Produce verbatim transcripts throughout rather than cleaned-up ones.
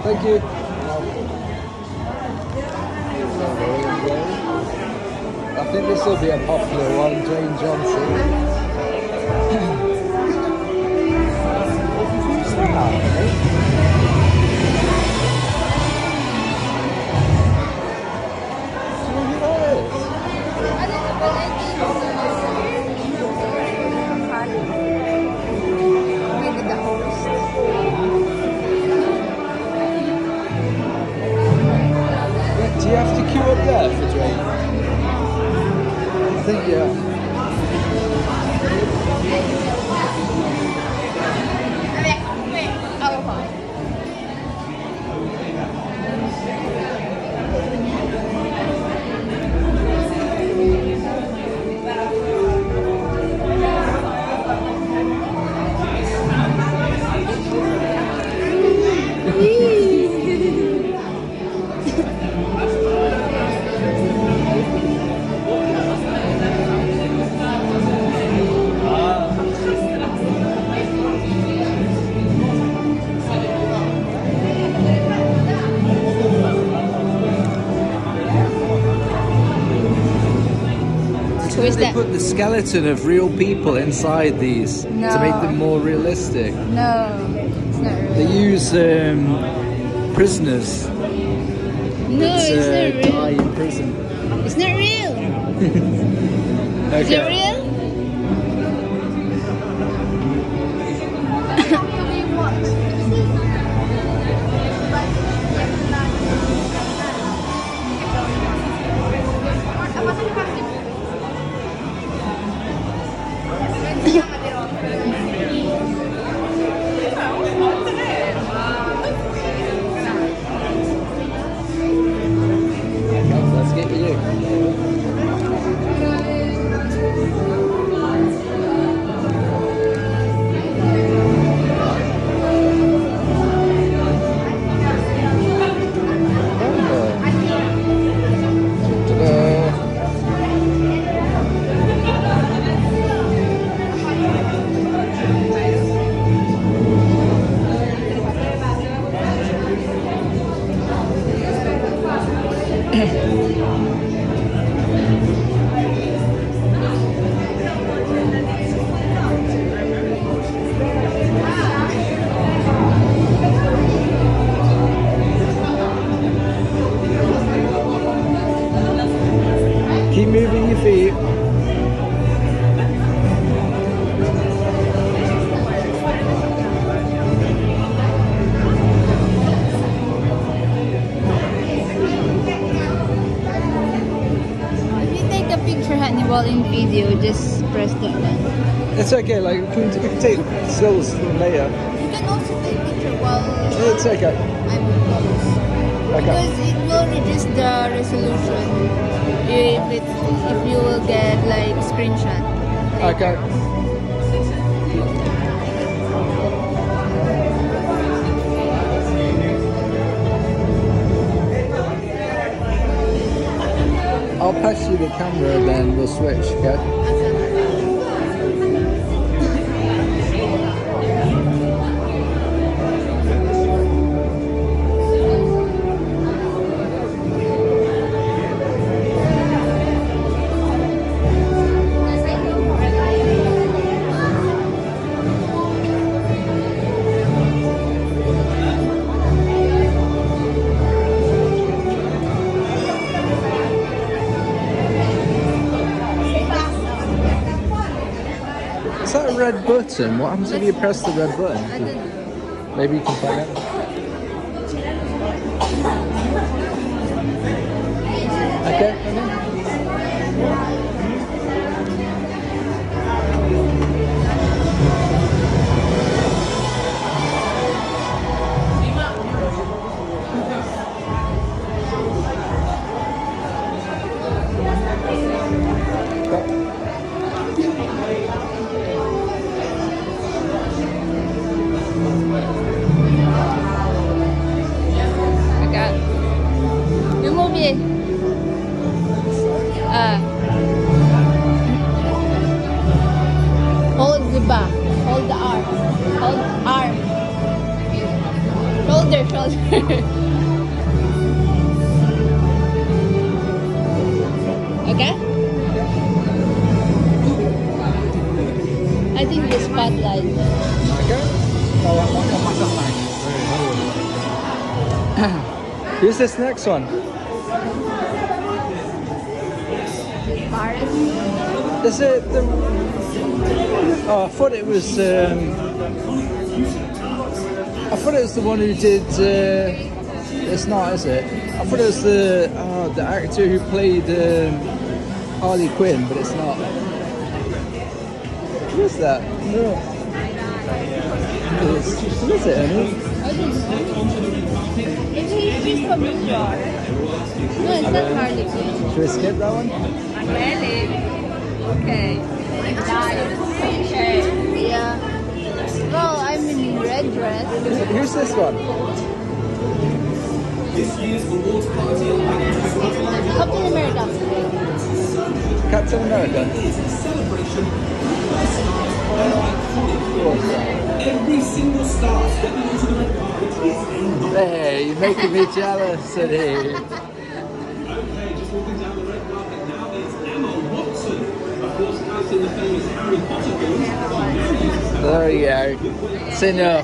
Thank you. I think this will be a popular one, Jane Johnson. Who's that? Do you have to queue up there for Drake? I think, yeah. They put the skeleton of real people inside these no. to make them more realistic. No, it's not real. They use um, prisoners. No, that, it's uh, not real. Die in prison. It's not real. Okay. Is it real? Let's get you. Keep moving your feet. If you take a picture, Hannibal, in video, just press that one. It's okay, like we can, we can take stills later. You can also take a picture while It's okay. I'm close. Okay. Because it will reduce the resolution if it if you will get like screenshot. Okay. I'll pass you the camera, then we'll switch. Okay. Is that a red button? What happens if you press the red button? I don't know. Maybe you can find out. Okay. Agak. Remove it. their shoulder. Okay? I think the spotlight. Okay. Who's this next one? Is it the... Oh, I thought it was... Um... I thought it was the one who did... Uh... It's not, is it? I thought it was the oh, the actor who played um, Harley Quinn, but it's not. Who is that? No. Who is, who is it, Annie? I don't know. It's he's from New York. No, it's not Harley Quinn. Should we skip that one? Really? Okay. Okay. Yeah. Well, I'm in red dress. Who's this one? Captain America. Captain America. Every single star stepping into the red carpet is in. Hey, you're making me jealous, Eddie. Okay, just walking down the red carpet now is Emma Watson. Of course, as in the famous Harry Potter films. There you go. Say no.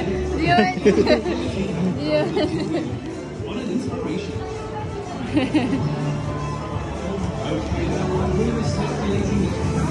Yeah. What an inspiration. Okay, now we're really circulating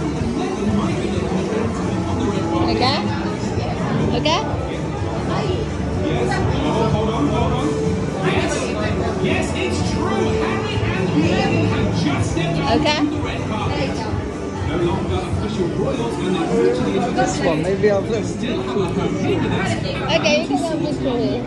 the Okay? Okay? Yes, hold on, hold on, hold on. Yes, yes, it's true. Harry and Meghan have just stepped Okay? onto the red carpet. No longer official royals, and they're actually This one, maybe I've looked. still are permitted. Okay, you can have this for me.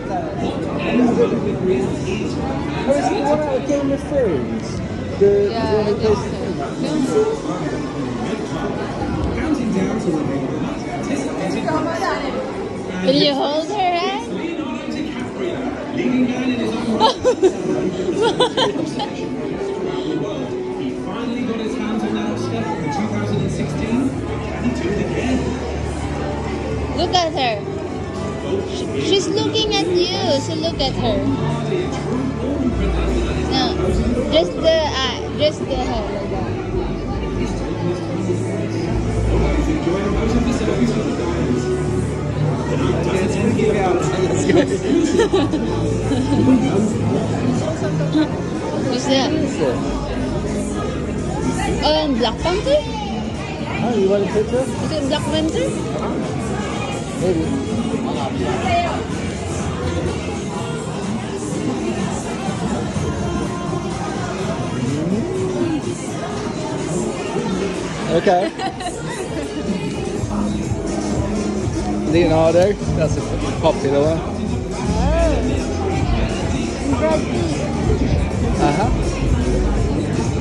Oh, is it the one out of Game of Thrones? The, Yeah, the one I who guess plays so. Counting down to the anticipated. Will you hold her hand? Leonardo DiCaprio, leading man in his own He finally got his hands on that Oscar in two thousand sixteen, and he did it again. Look at her. Sh- She's looking at you, so look at her. No, just the eye, just the head like that. He's enjoying most of the selfies with the diamonds. Let's go. Who's that? Who's it? Um, Black Panther? Oh, you want a picture? Is it Black Panther? Maybe. Okay. Leonardo, that's a popular one. Oh. Brad Pitt. Uh huh.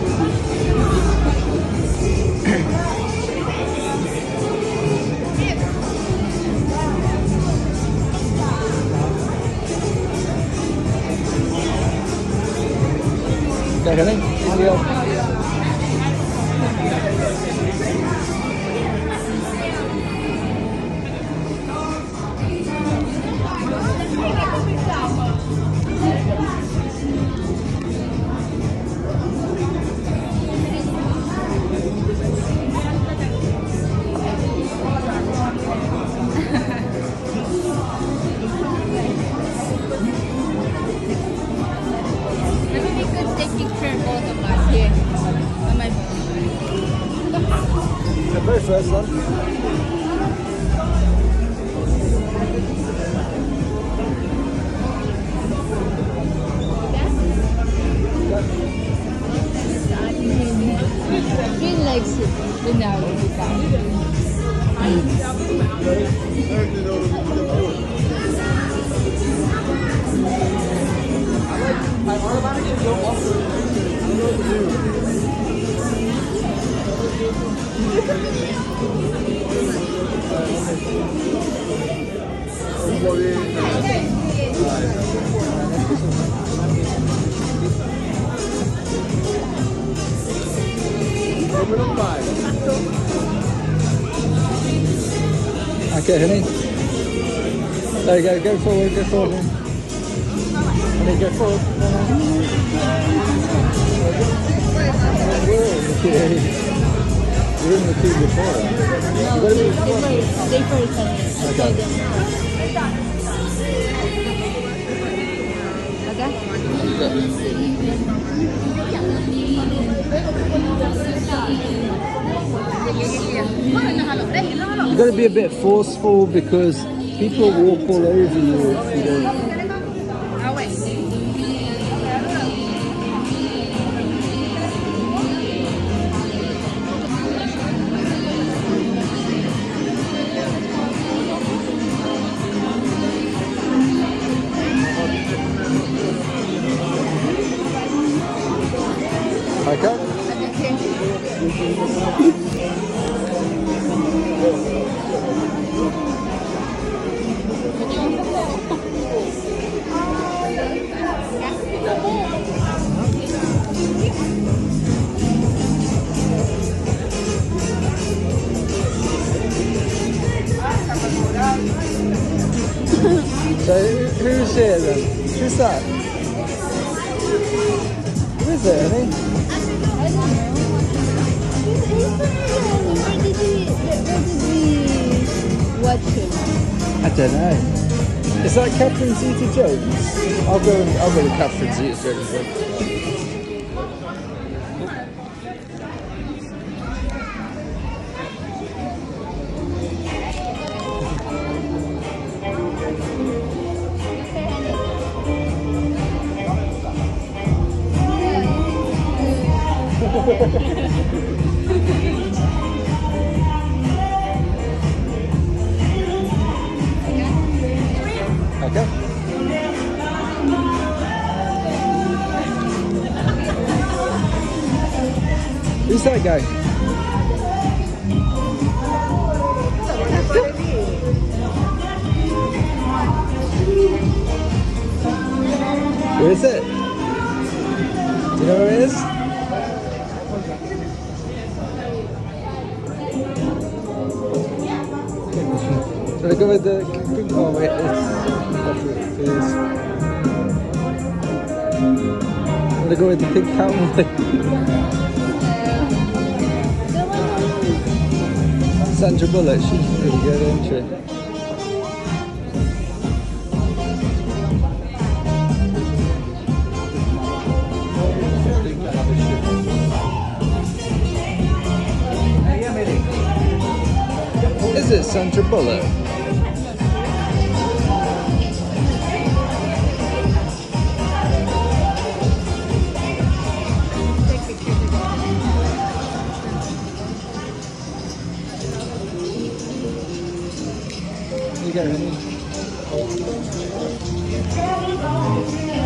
Okay, honey. Adios. Maybe we could take picture both of us here. On my phone. The very first one. He likes it. Leonardo DiCaprio. Okay, honey. There you go. Go forward. Go forward. And they go forward. Okay. We're in the queue before. No, they, they first, they first come in. I Okay. Okay? You've got to be a bit forceful because people walk all over you if you don't. Okay? So who- who's here then? Who's that? Who is it, I think? I don't know. He's, he's Canadian. Where did he, where did we watch him? I don't know. Is that Catherine Zeta-Jones? I'll go and I'll go with Catherine Zeta-Jones then. Okay. Who's that guy? Who is it? Do you know who it is? Should I go with the... Oh wait, it's... It is. Should I go with the pig cowboy? Sandra Bullock, she's pretty good, isn't she? Is it Sandra Bullock? You get ready.